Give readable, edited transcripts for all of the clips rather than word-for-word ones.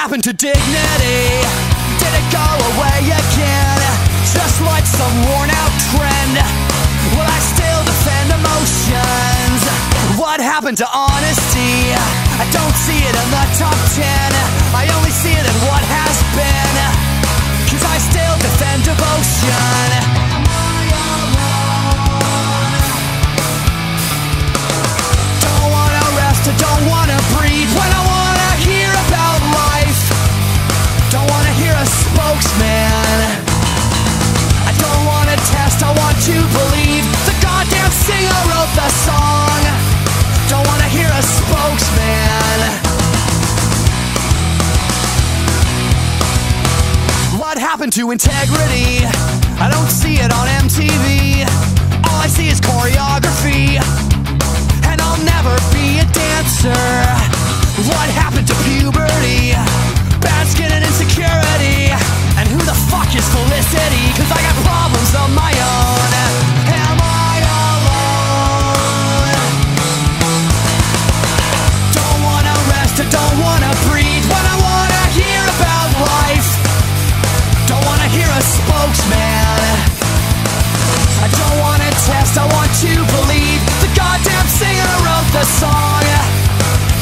happened to dignity? Did it go away again? Just like some worn out trend? Will I still defend emotions? What happened to honesty? I don't see it in the top 10. I only see it in what has been, 'cause I still defend devotion. Don't wanna rest, I don't wanna breathe when I wanna hear about life. Don't wanna hear a spokesman. I don't wanna test, I want to believe. The goddamn singer wrote the song. Don't wanna hear a spokesman. What happened to integrity? I don't see it on MTV. All I see is choreography, and I'll never be a dancer. What happened to puberty? Bad skin and insecurity. And who the fuck is Felicity? 'Cause I got problems of my own. Am I alone? Don't wanna rest, I don't wanna breathe when I wanna hear about life. Don't wanna hear a spokesman. I don't wanna test, I want to believe. The goddamn singer wrote the song.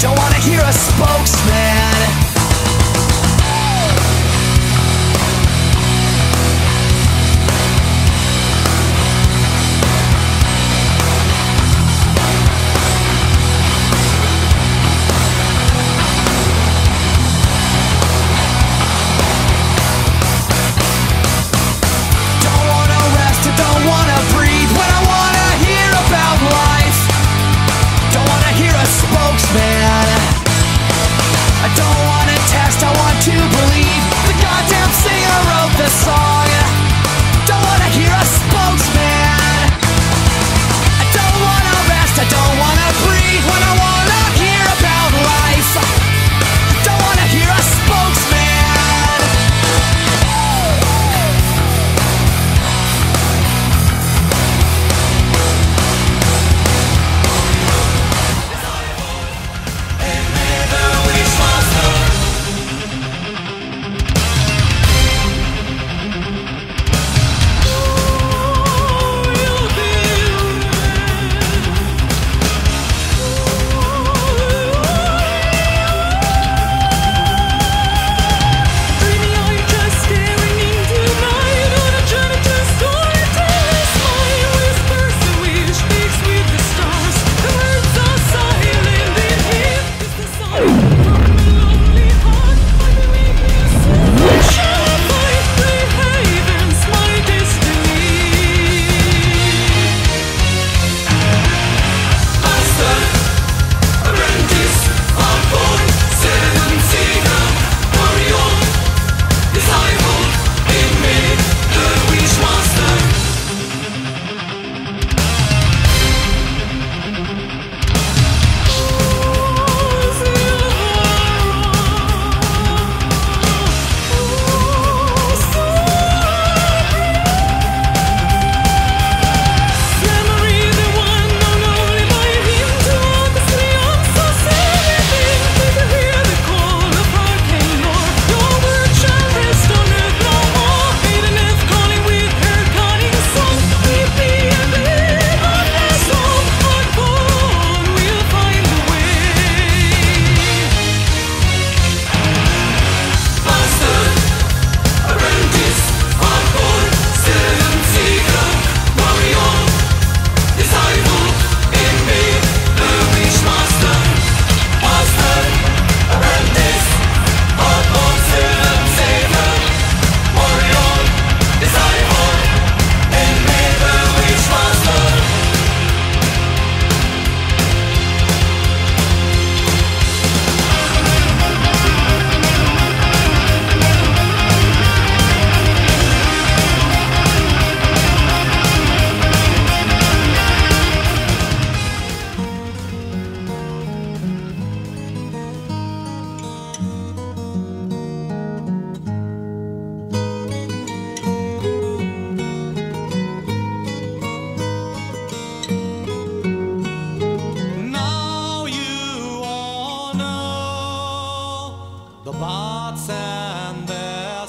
the bards and their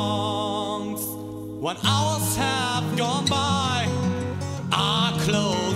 songs. When hours have gone by, I close